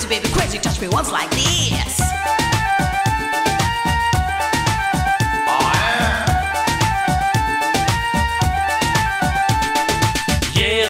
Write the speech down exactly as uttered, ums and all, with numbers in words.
crazy, baby, crazy. Touch me once like this.